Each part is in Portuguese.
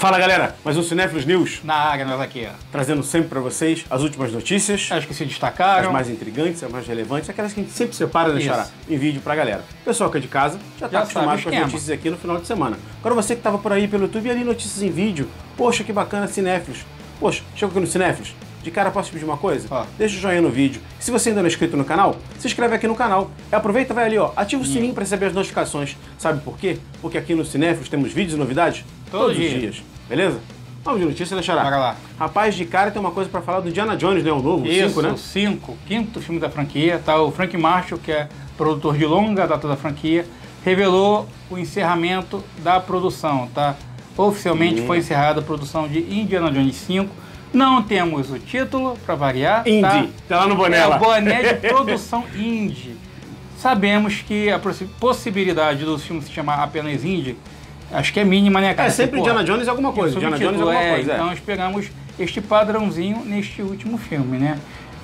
Fala galera, mais um Cinéfilos News. Na área, nós aqui, ó. Trazendo sempre para vocês as últimas notícias. As que se destacaram. As mais intrigantes, as mais relevantes, aquelas que a gente sempre separa, né, Xará, em vídeo pra galera. O pessoal que é de casa já tá acostumado com as notícias aqui no final de semana. Agora você que tava por aí pelo YouTube e ali notícias em vídeo. Poxa, que bacana, Cinéfilos. Poxa, chegou aqui no Cinéfilos. De cara, posso te pedir uma coisa? Deixa o joinha no vídeo. E se você ainda não é inscrito no canal, se inscreve aqui no canal. E aproveita, vai ali, ó, ativa o sininho para receber as notificações. Sabe por quê? Porque aqui no Cinéfilos temos vídeos e novidades todos os dias. Beleza? Vamos de notícia, né, Xará? Bora lá. Rapaz, de cara tem uma coisa pra falar do Indiana Jones, né? O novo, isso, 5, né? O 5, quinto filme da franquia, tá? O Frank Marshall, que é produtor de longa data da franquia, revelou o encerramento da produção, tá? Oficialmente foi encerrada a produção de Indiana Jones 5. Não temos o título, pra variar, Indie, tá lá no boné. É o boné de produção indie. Sabemos que a possibilidade dos filmes se chamar apenas indie, acho que é mínima, né, cara? É, sempre Indiana Jones é alguma coisa. Indiana Jones é alguma coisa. Então esperamos este padrãozinho neste último filme, né?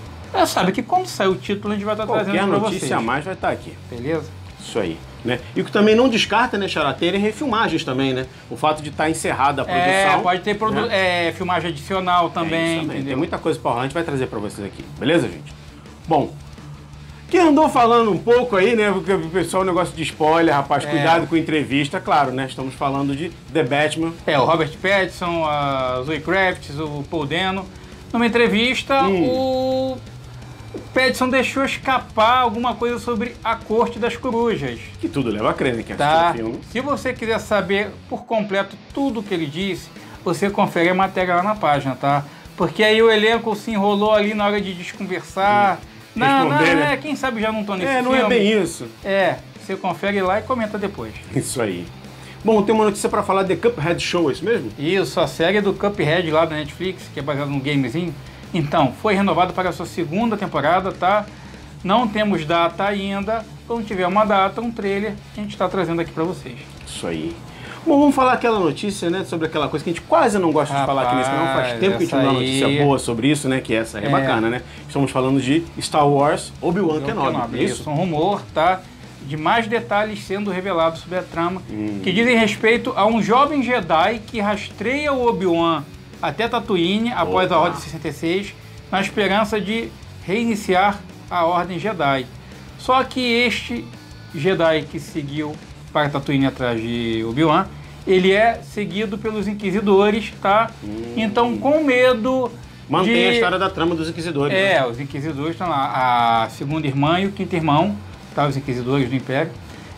Sabe que quando sair o título a gente vai estar trazendo pra vocês. Qualquer notícia a mais vai estar aqui. Beleza? Isso aí. Né? E o que também não descarta, né, Xará, terem refilmagens também, né? O fato de estar encerrada a produção. Pode ter filmagem adicional também, entendeu? Tem muita coisa pra rolar, a gente vai trazer pra vocês aqui. Beleza, gente? Bom, quem andou falando um pouco aí, né, porque o pessoal, negócio de spoiler, rapaz, cuidado com entrevista, claro, né, estamos falando de The Batman. O Robert Pattinson, a Zoe Kravitz, o Paul Dano. Numa entrevista, o Pattinson deixou escapar alguma coisa sobre a Corte das Corujas. Que tudo leva a crer, né, que assistiu o filme. Se você quiser saber por completo tudo o que ele disse, você confere a matéria lá na página, tá? Porque aí o elenco se enrolou ali na hora de desconversar. Né? Quem sabe já não estão nesse filme. Não é bem isso. Você confere lá e comenta depois. Isso aí. Bom, tem uma notícia pra falar de Cuphead Show, é isso mesmo? Isso, a série do Cuphead lá da Netflix, que é baseada num gamezinho. Então, foi renovada para a sua segunda temporada, tá? Não temos data ainda. Quando tiver uma data, um trailer, a gente está trazendo aqui para vocês. Isso aí. Bom, vamos falar aquela notícia, né, sobre aquela coisa que a gente quase não gosta de falar aqui nesse canal. Faz tempo que a gente não dá uma notícia boa sobre isso, né, que essa é bacana, né? Estamos falando de Star Wars Obi-Wan Kenobi. Isso, um rumor, tá? De mais detalhes sendo revelados sobre a trama, que dizem respeito a um jovem Jedi que rastreia o Obi-Wan até Tatooine após a Ordem 66, na esperança de reiniciar a Ordem Jedi. Só que este Jedi que seguiu para Tatooine atrás de Obi-Wan, ele é seguido pelos Inquisidores, tá? Então, com medo Mantém a história da trama dos Inquisidores. Né? Os Inquisidores estão lá, a segunda irmã e o quinto irmão, tá? Os Inquisidores do Império.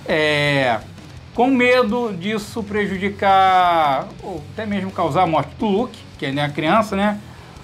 Com medo disso prejudicar, ou até mesmo causar a morte do Luke, que é a criança, né?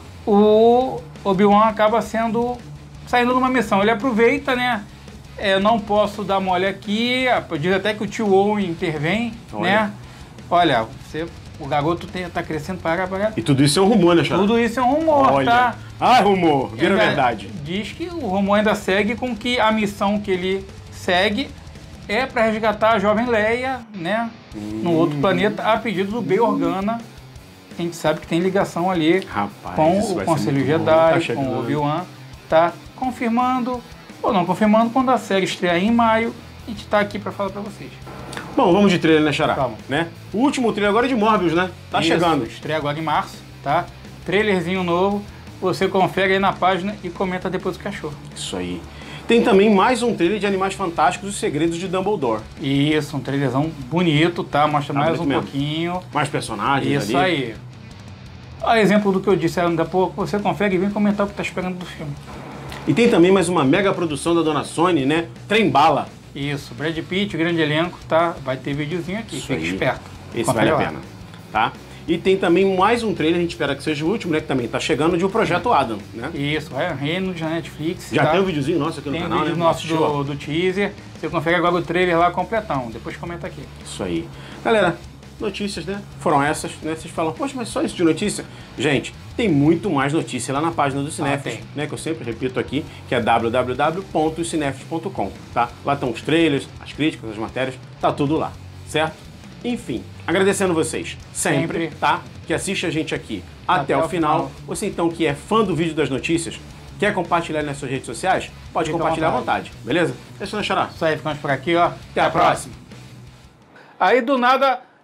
O Obi-Wan acaba saindo numa missão. Ele aproveita, né? Não posso dar mole aqui, diz até que o tio Owen intervém, né? Olha, o garoto tá crescendo para. E tudo isso é um rumor, né, Xará? Tudo isso é um rumor, tá? Rumor, vira verdade. Diz que o rumor ainda segue com que a missão que ele segue é para resgatar a jovem Leia, né? No outro planeta, a pedido do Bail Organa. A gente sabe que tem ligação ali com o Conselho Jedi, com o Obi-Wan. Tá confirmando ou não confirmando, quando a série estrear em maio, a gente tá aqui para falar para vocês. Bom, vamos de trailer, né, Xará? Vamos. Né? O último trailer agora é de Morbius, né? Tá chegando. Estreia agora em março, tá? Trailerzinho novo. Você confere aí na página e comenta depois o que achou. Isso aí. Tem também mais um trailer de Animais Fantásticos, Os Segredos de Dumbledore. Isso, um trailerzão bonito, tá? Mostra mais um pouquinho. Mais personagens ali. Isso aí. A exemplo do que eu disse ainda há pouco, você confere e vem comentar o que tá esperando do filme. E tem também mais uma mega produção da dona Sony, né? Trem Bala. Isso, Brad Pitt, o grande elenco, tá? Vai ter videozinho aqui, fica esperto. Esse vale a pena, tá? E tem também mais um trailer, a gente espera que seja o último, né? Que também tá chegando, de O Projeto Adam, né? Isso, Ryan Reynolds na Netflix. Já tem um videozinho nosso aqui no canal, né? Tem um vídeo nosso do teaser. Você confere agora o trailer lá completão, depois comenta aqui. Isso aí. Galera, notícias, né? Foram essas, né? Vocês falam, poxa, mas só isso de notícia? Gente, tem muito mais notícia lá na página do Cinéfilos, né? Que eu sempre repito aqui, que é www.cinefilos.com, tá? Lá estão os trailers, as críticas, as matérias, tá tudo lá, certo? Enfim, agradecendo vocês sempre, tá? Que assiste a gente aqui até o final. Você então que é fã do vídeo das notícias, quer compartilhar nas suas redes sociais? Pode compartilhar à vontade, beleza? É isso, né, Xará? Isso aí, ficamos por aqui, ó. Até a próxima. Aí do nada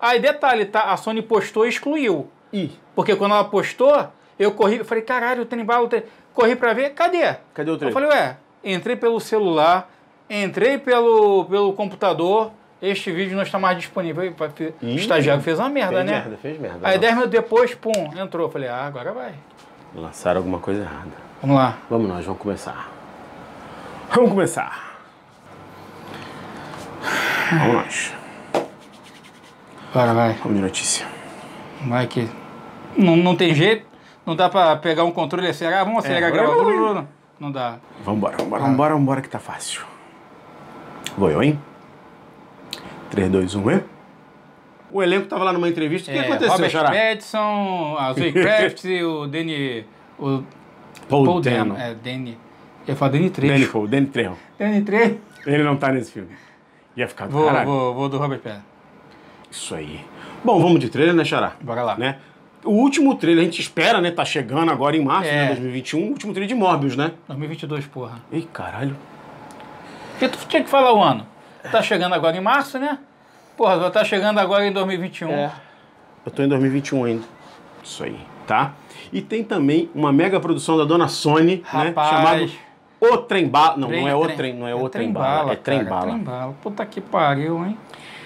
Aí, detalhe, tá? A Sony postou e excluiu. Porque quando ela postou, eu corri, eu falei, caralho, o trem bala, corri pra ver, cadê? Cadê o trem? Eu falei, ué, entrei pelo celular, entrei pelo computador, este vídeo não está mais disponível. O estagiário fez uma merda, né? Fez merda. Aí 10 minutos depois, pum, entrou. Eu falei, agora vai. Lançaram alguma coisa errada. Vamos lá. Vamos nós, vamos começar. Vamos começar. Vamos nós. Bora, vai. Vamos de notícia. Vai que... Não tem jeito. Não dá pra pegar um controle e acelerar. Vamos acelerar a gravadora. Não dá. Vambora que tá fácil. Vou eu, hein? 3, 2, 1, e... O elenco tava lá numa entrevista. O que aconteceu, Robert Xará? Pattinson, a Zoe Kravitz e o Danny... O Paul Dano. Danny... Eu ia falar Danny Trejo. Danny Trejo. Danny Trejo. Ele não tá nesse filme. Ia ficar do caralho. Vou do Robert Pattinson. Isso aí. Bom, vamos de trailer, né, Xará? Bora lá. Né? O último trailer, a gente espera, né? Tá chegando agora em março, né? 2021. O último trailer de Morbius, né? 2022, porra. Ih, caralho. Porque tu tinha que falar o ano. Tá chegando agora em março, né? Porra, tá chegando agora em 2021. Eu tô em 2021 ainda. Isso aí, tá? E tem também uma mega produção da dona Sony, né? Chamado O Trem Bala. Não, não é O Trem, não é O Trem Bala. É Trem Bala. Trem Bala. Puta que pariu, hein?